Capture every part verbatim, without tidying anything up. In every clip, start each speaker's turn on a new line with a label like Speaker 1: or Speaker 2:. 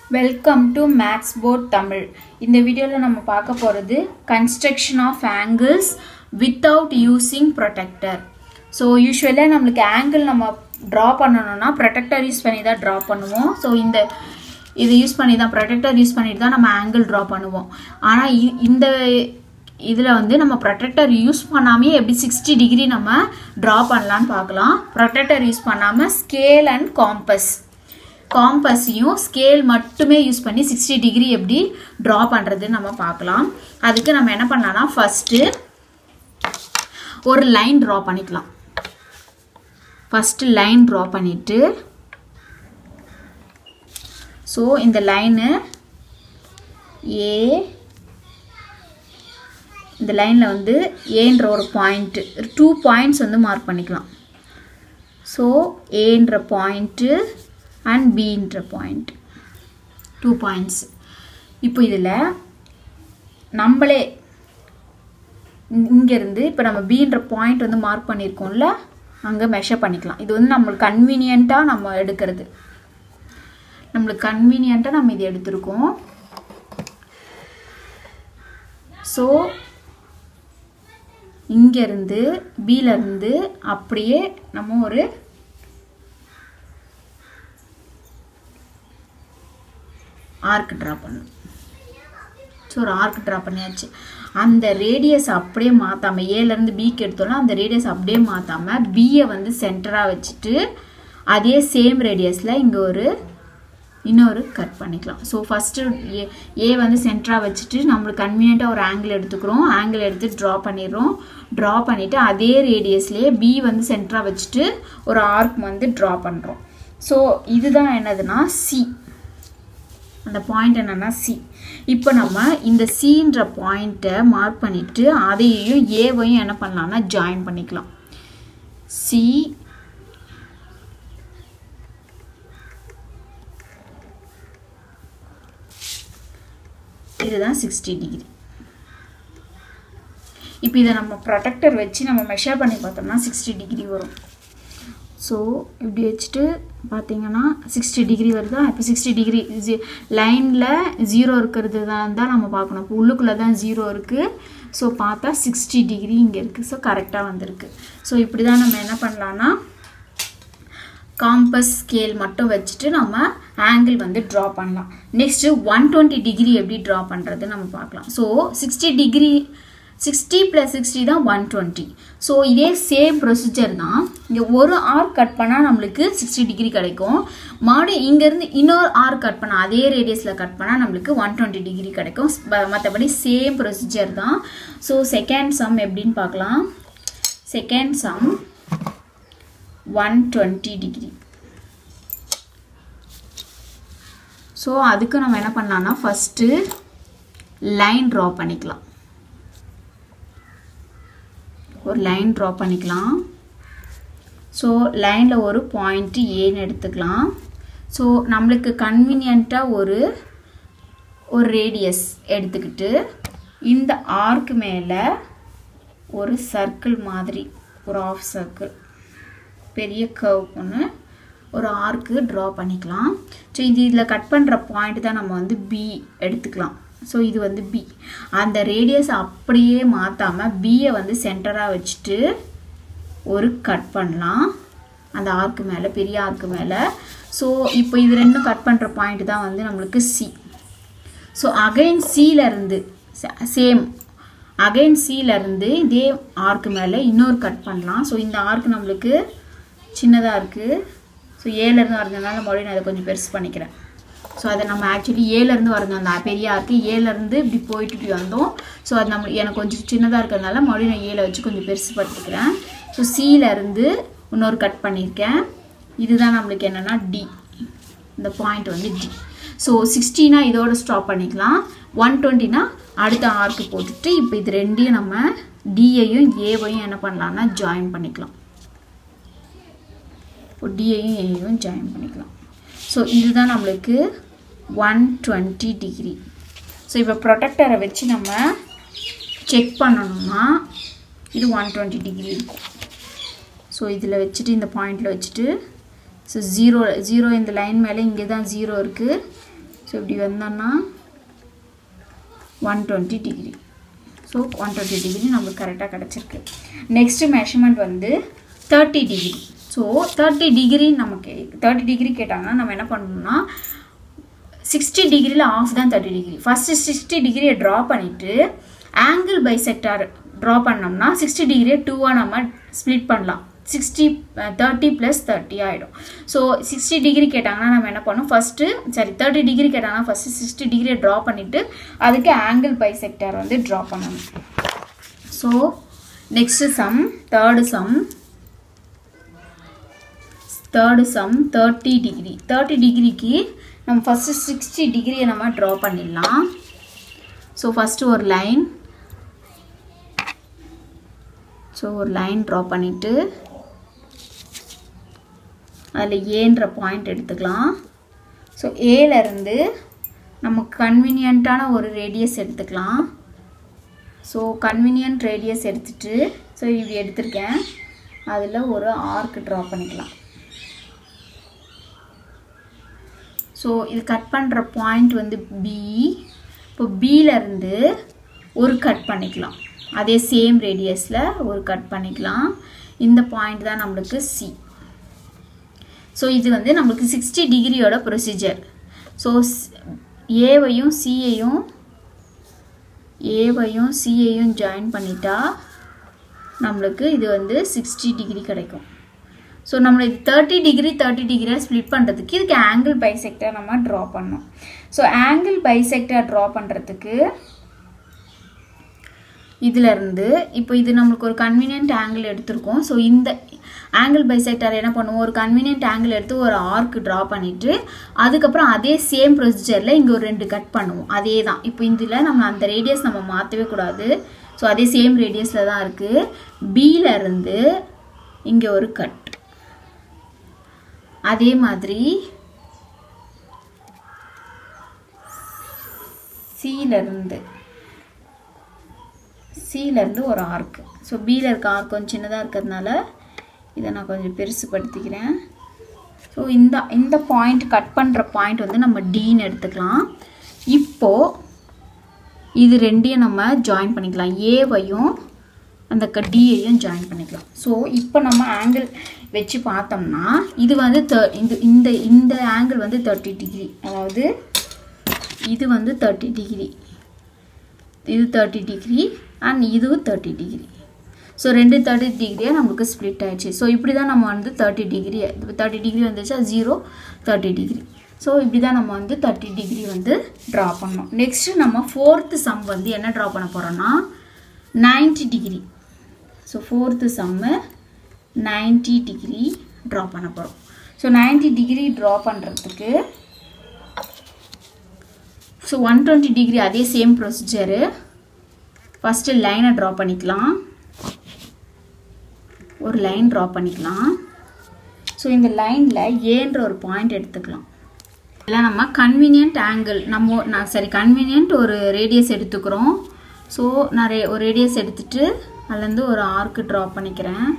Speaker 1: Welcome to Max Board Tamil. In the video la nama paaka poradhu construction of angles without using protector. So usually namakku angle nama draw பண்ணனும்னா protector use பண்ணி தான் draw பண்ணுவோம். So இந்த இது use பண்ணி தான் protector use பண்ணிட்டு தான் நம்ம angle draw பண்ணுவோம். ஆனா இந்த இதுல வந்து நம்ம protector யூஸ் பண்ணாமே எப்படி sixty degree நம்ம draw பண்ணலாம்னு பார்க்கலாம். protector யூஸ் பண்ணாம scale and compass compass யும் scale மட்டுமே யூஸ் பண்ணி sixty degree எப்படி draw பண்றது நம்ம பார்க்கலாம். அதுக்கு நம்ம என்ன பண்ணலாம்னா first ஒரு line draw பண்ணிக்கலாம். first line draw பண்ணிட்டு so இந்த line A இந்த லைன்ல வந்து A என்ற ஒரு பாயிண்ட் two பாயிண்ட்ஸ் வந்து மார்க் பண்ணிக்கலாம். so A என்ற பாயிண்ட் and B என்ற பாயிண்ட் two பாயிண்ட்ஸ். இப்போ இதுல நம்மளே இங்க இருந்து இப்போ நம்ம B என்ற பாயிண்ட் வந்து மார்க் பண்ணிருக்கோம்ல அங்க மெஷர் பண்ணிக்கலாம். இது வந்து நமக்கு கன்வீனியன்ட்டா நம்ம எடுக்கிறது. நமக்கு கன்வீனியன்ட்டா நம்ம இது எடுத்துறோம். சோ இங்க இருந்து B ல இருந்து அப்படியே நம்ம ஒரு ஆர்க் டிரா பண்ணனும். சோ ஒரு ஆர்க் டிரா பண்ணியாச்சு. அந்த ரேடியஸ் அப்படியே மாத்தாம A ல இருந்து B க்கு எடுத்தோம்னா அந்த ரேடியஸ் அப்படியே மாத்தாம B ய வந்து சென்டரா வச்சிட்டு அதே சேம் ரேடியஸ்ல இங்க ஒரு இன்னொரு கட் பண்ணிக்கலாம். சோ ஃபர்ஸ்ட் A வந்து சென்டரா வச்சிட்டு நமக்கு கன்வீனியன்ட்டா ஒரு ஆங்கிள் எடுத்துக்கறோம். ஆங்கிள் எடுத்து டிரா பண்ணிரோம். டிரா பண்ணிட்டு அதே ரேடியஸ்லயே B வந்து சென்டரா வச்சிட்டு ஒரு ஆர்க் வந்து டிரா பண்றோம். சோ இதுதான் என்னதுன்னா C. அந்த பாயிண்ட் என்னன்னா C. இப்போ நம்ம இந்த C என்ற பாயிண்ட மார்க் பண்ணிட்டு அதையும் A வையும் என்ன பண்ணலாம்னா ஜாயின் பண்ணிக்கலாம். C இதுதான் sixty degree. இப்போ இத நம்ம ப்ரொடெக்டர் வச்சு நம்ம மெஷர் பண்ணி பார்த்தோம்னா sixty degree வரும். சோ இப்படி வெச்சிட்டு பாத்தீங்கன்னா sixty degree வருதா? இப்போ sixty degree லைன்ல zero இருக்குறது தான் தான் நம்ம பார்க்கணும். இப்போ உள்ளுக்குள்ள தான் zero இருக்கு. சோ பார்த்தா sixty degree இங்க இருக்கு. சோ கரெக்ட்டா வந்திருக்கு. சோ இப்படி தான் நம்ம என்ன பண்ணலாம்னா compass scale மட்டும் வச்சிட்டு நம்ம angle வந்து draw பண்ணலாம். next one twenty degree எப்படி draw பண்றது நம்ம பார்க்கலாம். So sixty degree sixty plus sixty தான் one twenty. சோ இதே சேம் ப்ரொசீஜர் தான். இங்க ஒரு ஆர்க் கட் பண்ணா நமக்கு sixty degree கிடைக்கும். மாடு இங்க இருந்து இன்னொரு ஆர்க் கட் பண்ணா அதே ரேடியஸ்ல கட் பண்ணா நமக்கு one twenty degree கிடைக்கும். மத்தபடி சேம் ப்ரொசீஜர் தான். சோ செகண்ட் சம் எப்படின்னு பார்க்கலாம். Second sum one twenty degree. So அதுக்கு நம்ம என்ன பண்ணலாம்னா ஃபர்ஸ்ட் லைன் டிரா பண்ணிக்கலாம். ஒரு லைன் டிரா பண்ணிக்கலாம். சோ லைன்ல ஒரு பாயிண்ட் A ன்னு எடுத்துக்கலாம். சோ நமக்கு கன்வீனியன்ட்டா ஒரு ஒரு ரேடியஸ் எடுத்துக்கிட்டு இந்த ஆர்க் மேல ஒரு சர்க்கிள் மாதிரி ஒரு ஆஃப் சர்க்கிள் பெரிய கர்வ் ஒன்னு ஒரு ஆர்க் டிரா பண்ணிக்கலாம். சோ இது இதுல கட் பண்ற பாயிண்ட் தான் நம்ம வந்து B எடுத்துக்கலாம். சோ இது வந்து B. அந்த ரேடியஸ் அப்படியே மாத்தாம B ய வந்து சென்டரா வச்சிட்டு ஒரு கட் பண்ணலாம் அந்த ஆர்க் மேல பெரிய ஆர்க் மேல. சோ இப்போ இது ரெண்டும் கட் பண்ற பாயிண்ட் தான் வந்து நமக்கு C. சோ அகைன் C ல இருந்து சேம் அகைன் C ல இருந்து இதே ஆர்க் மேல இன்னொரு கட் பண்ணலாம். சோ இந்த ஆர்க் நமக்கு சின்னதா இருக்கு. சோ A ல இருந்து வரதுனால மறுபடியும் நான் இத கொஞ்சம் பெருசு பண்ணிக்கிறேன். சோ அத நம்ம एक्चुअली A ல இருந்து வரணும் அந்த பெரிய ஆர்க் A ல இருந்து இப்படி போயிட்டு இப்படி வந்தோம். சோ அது நம்ம எனக்கு கொஞ்சம் சின்னதா இருக்கறனால மறுபடியும் நான் A ல வச்சு கொஞ்சம் பெருசு பண்ணிக்கிறேன். சோ C ல இருந்து இன்னொரு கட் பண்ணிருக்கேன். இதுதான் நமக்கு என்னன்னா D. இந்த பாயிண்ட் வந்து D. சோ sixty னா இதோட ஸ்டாப் பண்ணிக்கலாம். one twenty னா அடுத்த ஆர்க் போட்டுட்டு இப்போ இது ரெண்டையும் நம்ம D யையும் A வையும் என்ன பண்ணலாம்னா ஜாயின் பண்ணிக்கலாம். இப்போ D யையும் A யையும் ஜாயின் பண்ணிக்கலாம். சோ இதுதான் நமக்கு one twenty degree. சோ இப்போ ப்ரொடெக்டரை வச்சு நம்ம செக் பண்ணனும்னா இது one twenty degree இருக்கும். சோ இதுல வச்சிட்டு இந்த பாயிண்ட்ல வச்சிட்டு So zero zero in the line மேல இங்க தான் zero இருக்கு ஸோ இப்படி வந்தோன்னா one twenty degree. So one twenty degree நம்மளுக்கு கரெக்டாக கிடச்சிருக்கு. நெக்ஸ்ட்டு மெஷர்மெண்ட் வந்து thirty degree. So thirty degree நமக்கு தேர்ட்டி டிகிரி கேட்டாங்கன்னா நம்ம என்ன பண்ணணும்னா சிக்ஸ்டி டிகிரியில் ஆஃப் தான் தேர்ட்டி டிகிரி. ஃபஸ்ட்டு சிக்ஸ்டி டிகிரியை ட்ரா பண்ணிவிட்டு ஆங்கிள் பைசெக்டார் ட்ரா பண்ணோம்னா சிக்ஸ்டி டிகிரியை டூவாக நம்ம ஸ்ப்ளிட் பண்ணலாம். சிக்ஸ்டி தேர்ட்டி ப்ளஸ் தேர்ட்டி ஆகிடும். ஸோ சிக்ஸ்டி டிகிரி கேட்டாங்கன்னா நம்ம என்ன பண்ணணும் ஃபஸ்ட்டு சாரி தேர்ட்டி டிகிரி கேட்டாங்கன்னா ஃபஸ்ட்டு சிக்ஸ்டி டிகிரியை ட்ரா பண்ணிவிட்டு அதுக்கு ஆங்கிள் பைசெக்டார் வந்து ட்ரா பண்ணணும். So next sum third sum third sum thirty degree. Thirty டிகிரிக்கு நம்ம ஃபஸ்ட்டு சிக்ஸ்டி டிகிரியை நம்ம ட்ரா பண்ணிடலாம். ஸோ ஃபஸ்ட்டு ஒரு லைன் ஸோ ஒரு லைன் ட்ரா பண்ணிவிட்டு அதில் ஏன்ற பாயிண்ட் எடுத்துக்கலாம். ஸோ ஏலேருந்து நமக்கு கன்வீனியண்ட்டான ஒரு ரேடியஸ் எடுத்துக்கலாம். ஸோ கன்வீனியன்ட் ரேடியஸ் எடுத்துகிட்டு ஸோ இப்படி எடுத்திருக்கேன், அதில் ஒரு ஆர்க் ட்ரா பண்ணிக்கலாம். ஸோ இது கட் பண்ணுற பாயிண்ட் வந்து பி. இப்போ பியிலேருந்து ஒரு கட் பண்ணிக்கலாம், அதே சேம் ரேடியஸில் ஒரு கட் பண்ணிக்கலாம். இந்த பாயிண்ட் தான் நம்மளுக்கு சி. ஸோ இது வந்து நம்மளுக்கு சிக்ஸ்டி டிகிரியோட ப்ரொசீஜர். ஸோ ஏவையும் சியையும் ஏவையும் சியையும் ஜாயின் பண்ணிட்டா நம்மளுக்கு இது வந்து சிக்ஸ்டி டிகிரி கிடைக்கும். ஸோ நம்மளுக்கு தேர்ட்டி டிகிரி தேர்ட்டி டிகிரியாக ஸ்ப்ளிட் பண்ணுறதுக்கு இதுக்கு ஆங்கிள் பைசெக்டார் நம்ம ட்ரா பண்ணோம். ஸோ ஆங்கிள் பைசெக்டார் ட்ரா பண்ணுறதுக்கு இதிலேருந்து இப்போ இது நம்மளுக்கு ஒரு கன்வீனியன்ட் ஆங்கிள் எடுத்திருக்கோம். ஸோ இந்த ஆங்கிள் பைசெக்டார் என்ன பண்ணுவோம், ஒரு கன்வீனியன்ட் ஆங்கிள் எடுத்து ஒரு ஆர்க் ட்ரா பண்ணிவிட்டு அதுக்கப்புறம் அதே சேம் ப்ரொசீஜரில் இங்கே ஒரு ரெண்டு கட் பண்ணுவோம். அதே தான் இப்போ இதில் நம்ம அந்த ரேடியஸ் நம்ம மாற்றவே கூடாது. ஸோ அதே சேம் ரேடியஸில் தான் இருக்குது. பியிலேருந்து இங்கே ஒரு கட், அதே மாதிரி சியிலேருந்து சியிலேருந்து ஒரு ஆர்க். ஸோ பியில் இருக்க ஆர்க் கொஞ்சம் சின்னதாக இருக்கிறதுனால இதை நான் கொஞ்சம் பெருசுப்படுத்திக்கிறேன். ஸோ இந்த இந்த பாயிண்ட் கட் பண்ணுற பாயிண்ட் வந்து நம்ம டின்னு எடுத்துக்கலாம். இப்போது இது ரெண்டையும் நம்ம ஜாயின் பண்ணிக்கலாம், ஏவையும் அந்த டியையும் ஜாயின் பண்ணிக்கலாம். ஸோ இப்போ நம்ம ஆங்கிள் வச்சு பார்த்தோம்னா இது வந்து இந்த இந்த இந்த ஆங்கிள் வந்து தேர்ட்டி டிகிரி, அதாவது இது வந்து தேர்ட்டி டிகிரி, இது தேர்ட்டி டிகிரி அண்ட் இதுவும் தேர்ட்டி டிகிரி. ஸோ ரெண்டு தேர்ட்டி டிகிரியாக நமக்கு ஸ்ப்ளிட் ஆயிடுச்சு. ஸோ இப்படி தான் நம்ம வந்து தேர்ட்டி டிகிரி தேர்ட்டி டிகிரி வந்துச்சா ஜீரோ தேர்ட்டி டிகிரி. ஸோ இப்படி தான் நம்ம வந்து தேர்ட்டி டிகிரி வந்து ட்ரா பண்ணோம். நெக்ஸ்ட்டு நம்ம ஃபோர்த்து சம் வந்து என்ன ட்ரா பண்ண போகிறோன்னா ninety degree. So fourth sum ninety degree draw பண்ண போகிறோம். ஸோ நைன்ட்டி டிகிரி ட்ரா பண்ணுறதுக்கு ஸோ ஒன் டுவெண்ட்டி டிகிரி அதே சேம் ப்ரொசீஜரு. ஃபஸ்ட்டு லைனை ட்ரா பண்ணிக்கலாம், ஒரு லைன் ட்ரா பண்ணிக்கலாம். ஸோ இந்த லைனில் ஏன்ற ஒரு பாயிண்ட் எடுத்துக்கலாம். இதெல்லாம் நம்ம கன்வீனியன்ட் ஆங்கிள் நம்ம நான் சரி கன்வீனியன்ட் ஒரு ரேடியஸ் எடுத்துக்கிறோம். ஸோ நான் ரே ஒரு ரேடியஸ் எடுத்துகிட்டு அதுலேருந்து ஒரு ஆர்க்கு ட்ரா பண்ணிக்கிறேன்.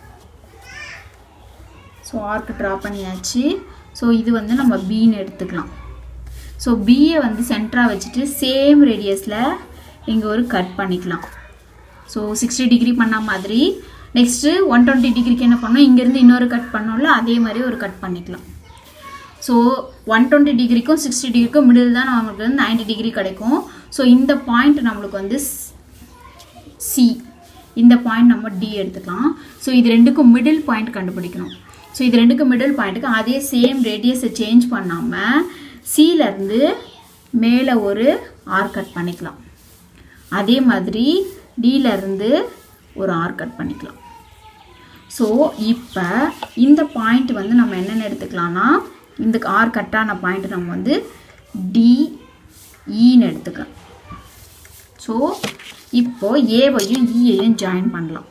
Speaker 1: ஸோ ஆர்க்கு ட்ரா பண்ணியாச்சு. ஸோ இது வந்து நம்ம பின்னு எடுத்துக்கலாம். ஸோ பியை வந்து சென்டராக வச்சுட்டு சேம் ரேடியஸில் இங்கே ஒரு கட் பண்ணிக்கலாம். ஸோ சிக்ஸ்டி டிகிரி பண்ண மாதிரி நெக்ஸ்ட்டு ஒன் டுவெண்ட்டி டிகிரிக்கு என்ன பண்ணோம், இங்கேருந்து இன்னொரு கட் பண்ணோம்ல அதே மாதிரி ஒரு கட் பண்ணிக்கலாம். ஸோ ஒன் டுவெண்ட்டி டிகிரிக்கும் சிக்ஸ்டி டிகிரிக்கும் மிடில் தான் நம்மளுக்கு வந்து நைன்ட்டி டிகிரி கிடைக்கும். ஸோ இந்த பாயிண்ட் நம்மளுக்கு வந்து சி, இந்த பாயிண்ட் நம்ம டி எடுத்துக்கலாம். ஸோ இது ரெண்டுக்கும் மிடில் பாயிண்ட் கண்டுபிடிக்கணும். ஸோ இது ரெண்டுக்கும் மிடில் பாயிண்ட்டுக்கு அதே சேம் ரேடியஸை சேஞ்ச் பண்ணாமல் சியிலேருந்து மேலே ஒரு ஆர் கட் பண்ணிக்கலாம். அதே மாதிரி டியிலேருந்து ஒரு ஆர் கட் பண்ணிக்கலாம். ஸோ இப்போ இந்த பாயிண்ட் வந்து நம்ம என்னென்ன எடுத்துக்கலாம்னா இந்த ஆர் கட்டான பாயிண்ட் நம்ம வந்து டிஇன்னு எடுத்துக்கலாம். ஸோ இப்போ ஏவையும் இயையும் ஜாயின் பண்ணலாம்.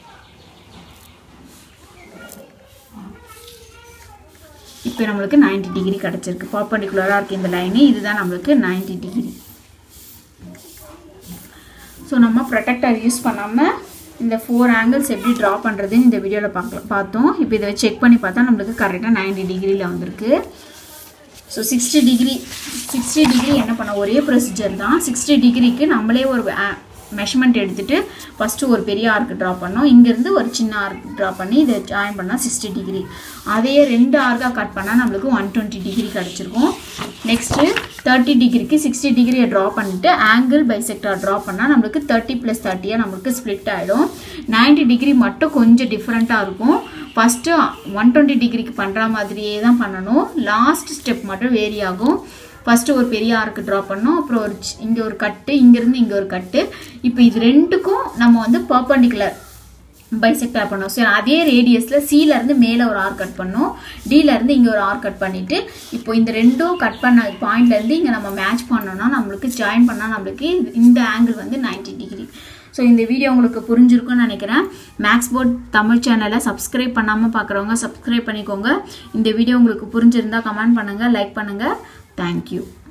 Speaker 1: இப்போ நம்மளுக்கு நைன்ட்டி டிகிரி கிடச்சிருக்கு, பர்பெண்டிகுலராக இருக்குது இந்த லைனு, இதுதான் நம்மளுக்கு நைன்ட்டி டிகிரி. ஸோ நம்ம ப்ரொடெக்டர் யூஸ் பண்ணாமல் இந்த ஃபோர் ஆங்கிள்ஸ் எப்படி ட்ரா பண்ணுறதுன்னு இந்த வீடியோவில் பார்க்கலாம் பார்த்தோம். இப்போ இதை செக் பண்ணி பார்த்தா நம்மளுக்கு கரெக்டாக நைன்ட்டி டிகிரியில் வந்திருக்கு. So sixty degree sixty degree என்ன பண்ண ஒரே ப்ரொசீஜர் தான். சிக்ஸ்டி டிகிரிக்கு நம்மளே ஒரு மெஷர்மெண்ட் எடுத்துகிட்டு ஃபஸ்ட்டு ஒரு பெரிய ஆர்க் ட்ரா பண்ணோம். இங்கேருந்து ஒரு சின்ன ஆர்க் ட்ரா பண்ணி இதை ஜாயின் பண்ணால் சிக்ஸ்டி டிகிரி. அதையே ரெண்டு ஆர்க்காக கட் பண்ணால் நம்மளுக்கு ஒன் டுவெண்ட்டி டிகிரி கிடச்சிருக்கும். நெக்ஸ்ட்டு தேர்ட்டி டிகிரிக்கு சிக்ஸ்டி டிகிரியை ட்ரா பண்ணிவிட்டு ஆங்கிள் பைசெக்டார் ட்ரா பண்ணால் நம்மளுக்கு தேர்ட்டி ப்ளஸ் தேர்ட்டியாக நம்மளுக்கு ஸ்ப்ளிட் ஆகிடும். நைன்ட்டி டிகிரி மட்டும் கொஞ்சம் டிஃப்ரெண்ட்டாக இருக்கும். ஃபஸ்ட்டு ஒன் டுவெண்ட்டி டிகிரிக்கு பண்ணுற மாதிரியே தான் பண்ணணும். லாஸ்ட் ஸ்டெப் மட்டும் வேரி ஆகும். ஃபஸ்ட்டு ஒரு பெரிய ஆர்க்கு ட்ரா பண்ணோம், அப்புறம் ஒரு இங்கே ஒரு கட்டு, இங்கேருந்து இங்கே ஒரு கட்டு. இப்போ இது ரெண்டுக்கும் நம்ம வந்து பர்பண்டிகுலர் பைசெக்டார் பண்ணோம். ஸோ அதே ரேடியஸில் சிலேருந்து மேலே ஒரு ஆர்க் கட் பண்ணோம், டிலேருந்து இங்கே ஒரு ஆர்க் கட் பண்ணிவிட்டு இப்போ இந்த ரெண்டும் கட் பண்ண பாயிண்ட்லேருந்து இங்கே நம்ம மேட்ச் பண்ணோன்னா நம்மளுக்கு ஜாயின் பண்ணால் நம்மளுக்கு இந்த ஆங்கிள் வந்து நைன்ட்டி டிகிரி. ஸோ இந்த வீடியோ உங்களுக்கு புரிஞ்சிருக்குன்னு நினைக்கிறேன். மேக்ஸ் போர்ட் தமிழ் சேனலை சப்ஸ்கிரைப் பண்ணாமல் பார்க்குறவங்க சப்ஸ்கிரைப் பண்ணிக்கோங்க. இந்த வீடியோ உங்களுக்கு புரிஞ்சிருந்தால் கமெண்ட் பண்ணுங்கள், லைக் பண்ணுங்கள். Thank you.